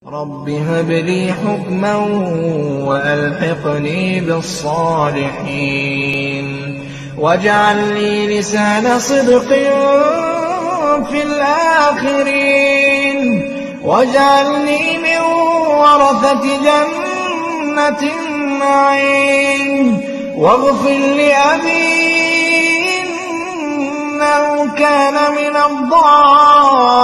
رب هب لي حكما وألحقني بالصالحين واجعل لي لسان صدق في الآخرين واجعلني من ورثة جنة النعيم واغفر لأبي إنه كان من الضالين